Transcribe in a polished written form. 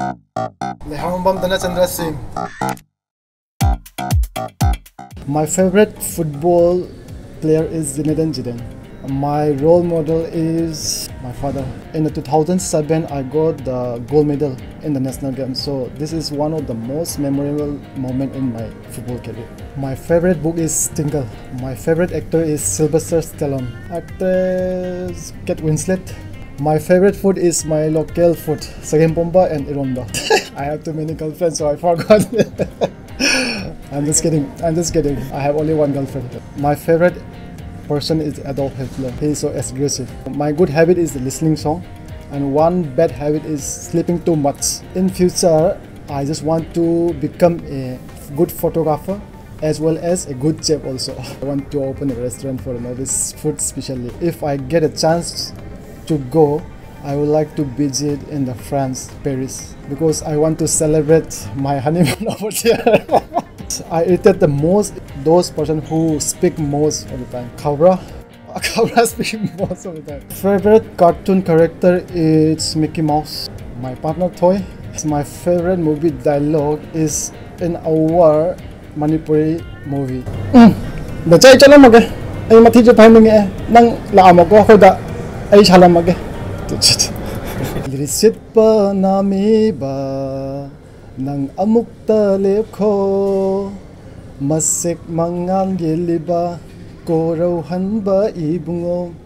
Namma Dhanachandra Singh. My favorite football player is Zinedine Zidane. My role model is my father. In the 2007, I got the gold medal in the national game. So this is one of the most memorable moment in my football career. My favorite book is Singh. My favorite actor is Sylvester Stallone. Actress Kate Winslet. My favorite food is my local food, saging pomba and ironda. I have too many girlfriends, so I forgot. I'm just kidding. I have only one girlfriend. My favorite person is Adolf Hitler. He is so aggressive. My good habit is listening song, and one bad habit is sleeping too much. In future, I just want to become a good photographer as well as a good chef also. I want to open a restaurant for novice food especially. If I get a chance to go, I would like to visit in the France, Paris, because I want to celebrate my honeymoon over there. I irritate the most those person who speak most of the time. Cobra speaking most of the time. Favorite cartoon character is Mickey Mouse. My partner toy. My favorite movie dialogue is in our Manipuri movie. The chay chala mage. Ay mati jo timing eh. Nang laamo ko ako da. Ay chala mage. Lisit pa nami ba nang amukta lep ko masik mangan yeliba ko raw han ba ibungo